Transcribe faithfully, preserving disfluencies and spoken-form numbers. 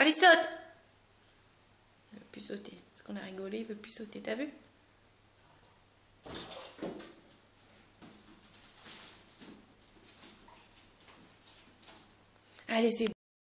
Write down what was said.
Allez, saute! Il veut plus sauter. Parce qu'on a rigolé, il veut plus sauter. T'as vu? Allez, c'est